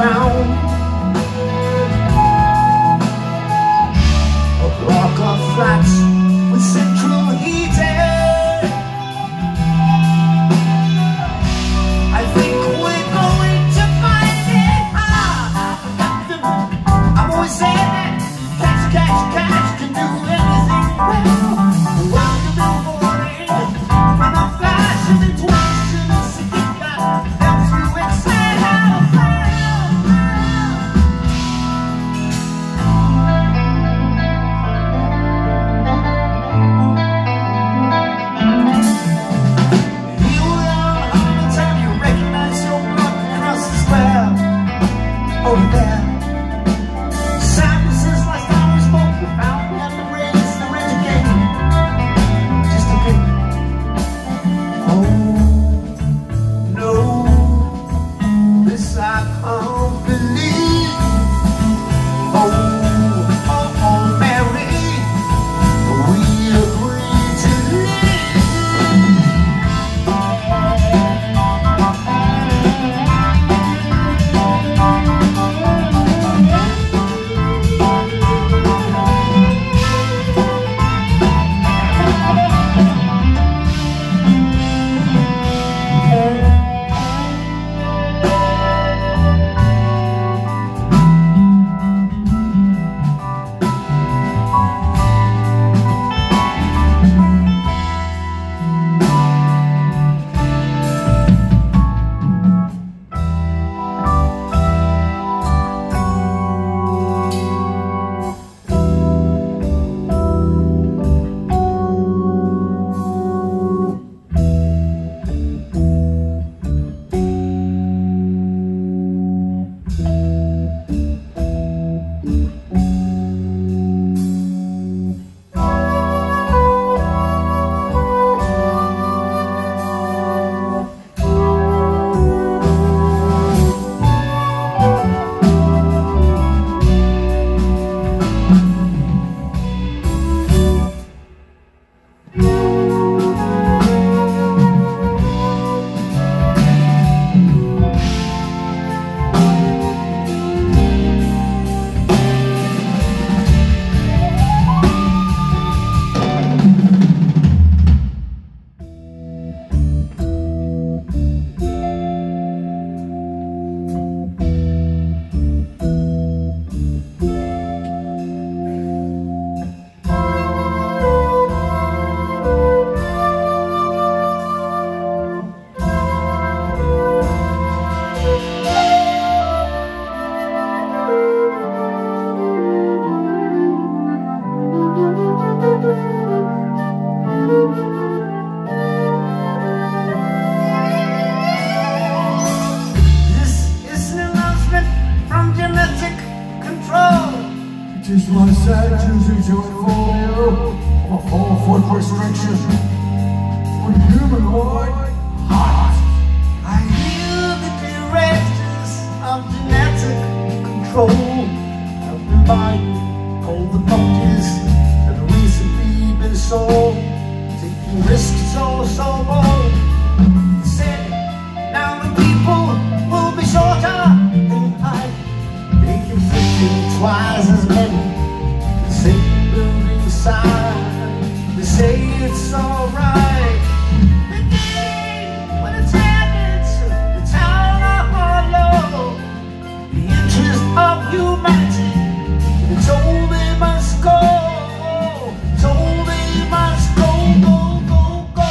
town. A block of flats with central heating. I think we're going to find it. I'm always saying that cash can do anything well. Welcome to morning, when I'm flashing the twice in a city that helps you exhale. You on home time, you recognize your block across the square. Over there. Just my sad choosing to inform you of a 4-foot restriction on humanoid height. I hear the directors of genetic control have been buying all the properties that have recently been sold, taking risks so bold. They said now the people will be shorter in height. They can fit in twice as many. The same building side. They say it's alright. Begin when it's headed to the town of Harlow. The interest of humanity. They told they must go. Told they must go, go, go, go.